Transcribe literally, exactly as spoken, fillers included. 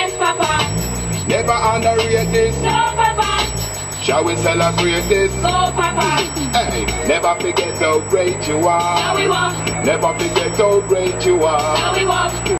Yes, Papa. Never underrate this. No, Papa. Shall we celebrate this? Go, Papa. Hey, never forget how great you are. Now we walk. Never forget how great you are. Now we walk.